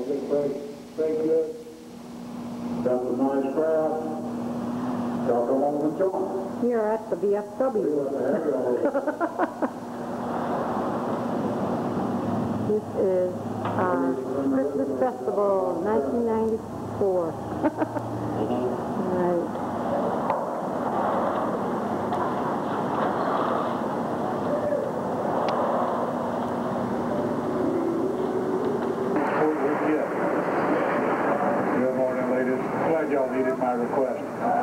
Pretty good. Got a nice crowd. Y'all come on and join. Here at the VFW. This is Christmas Festival 1994. Right. Good morning, ladies. Glad y'all needed my request.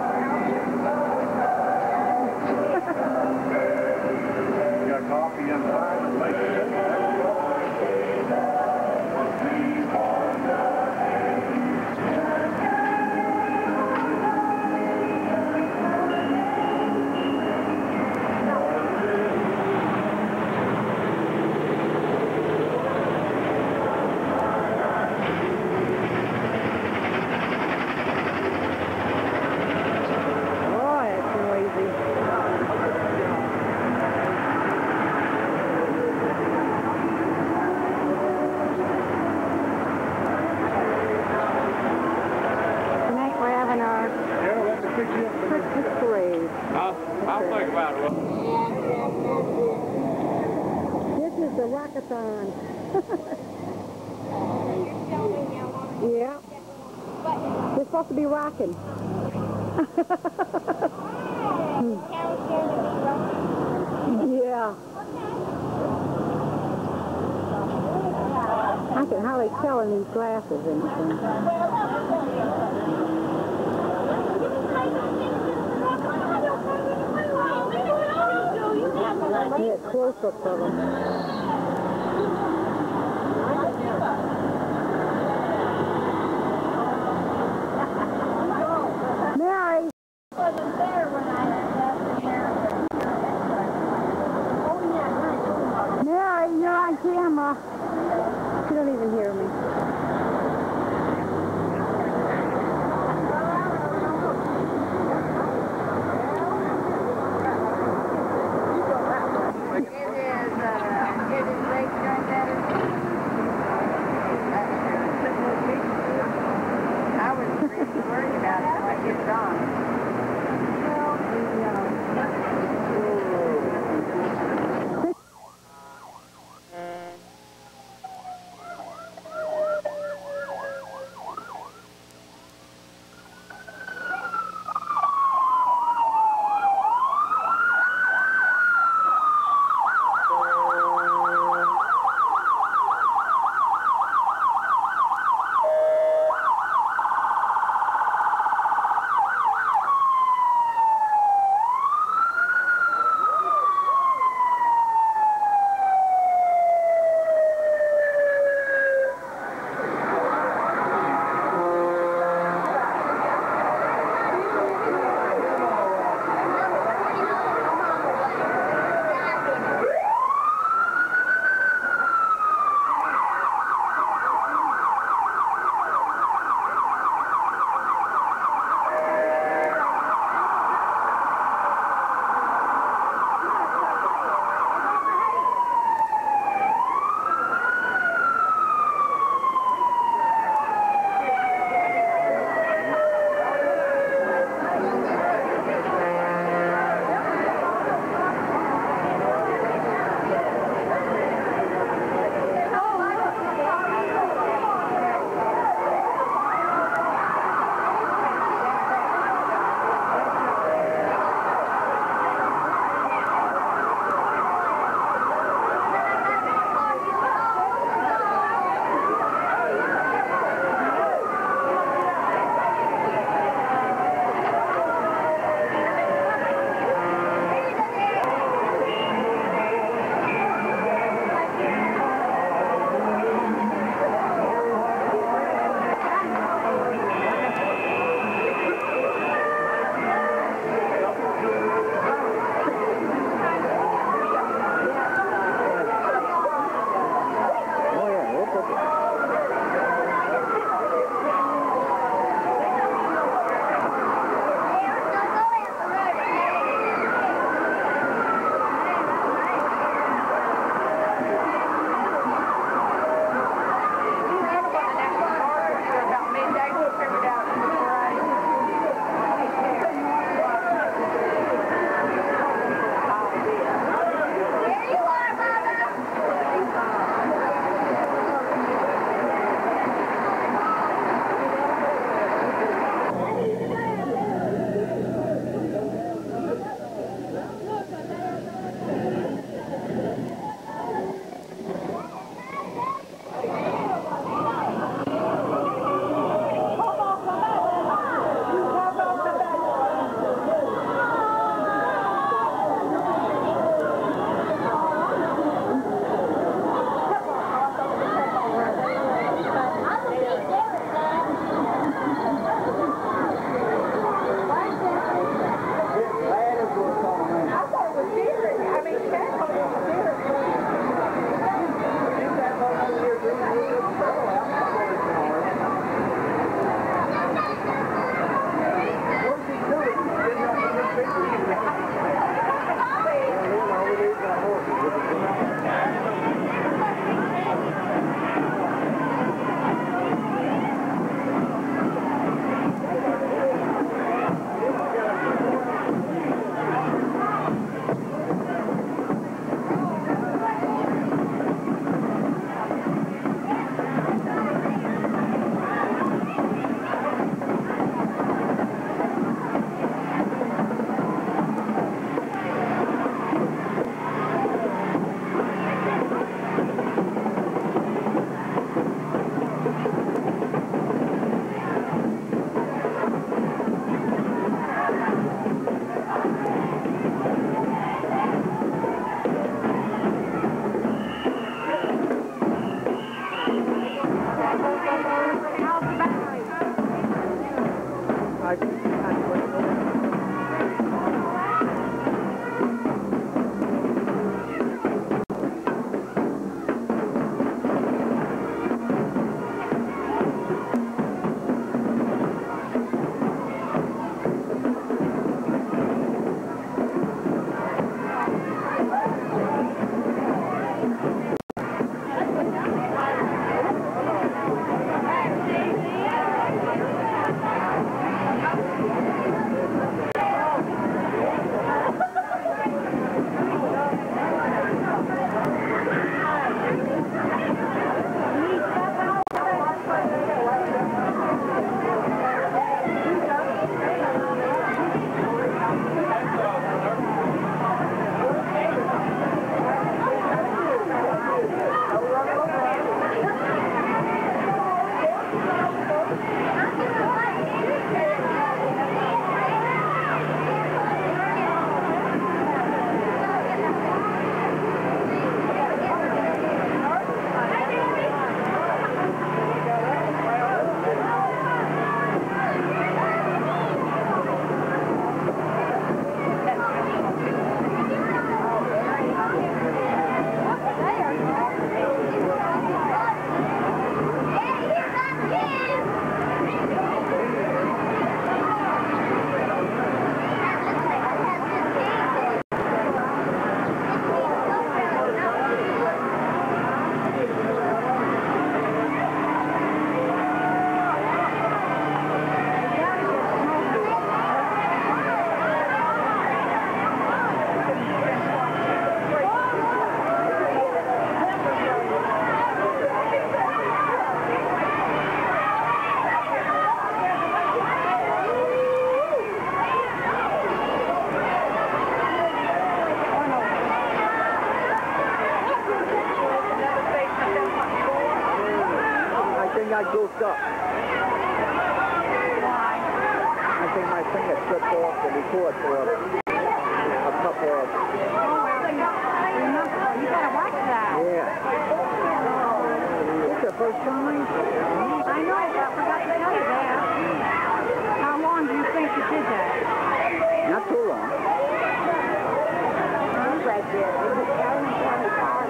Got coffee inside, ladies. Christmas parade. I'll think about it. This is the Rockathon. Yeah. We're supposed to be rocking. Yeah. I can hardly tell in these glasses anything. Yeah, close-up of them. Mary! Wasn't there when I left there. Mary, you're on camera. You don't even hear me. got goofed up. Why? I think my finger slipped off the record for a couple of... Oh, well, remember, you gotta watch that. Yeah. It's the first time. I know, but I forgot to tell you that. How long do you think you did that? Not too long. Right there. It was carrying from the car.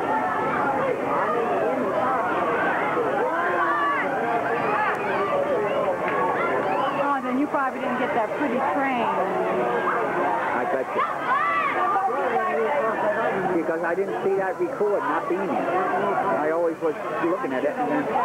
Oh, then you probably didn't get that pretty train. I bet you. Because I didn't see that record not being there. I always was looking at it and then...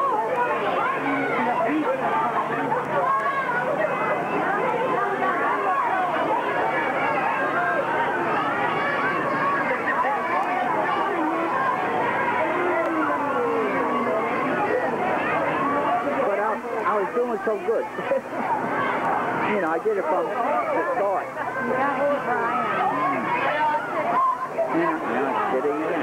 But I was doing so good. You know, I did it from the start. You gotta keep her eye on it. Yeah, did it again.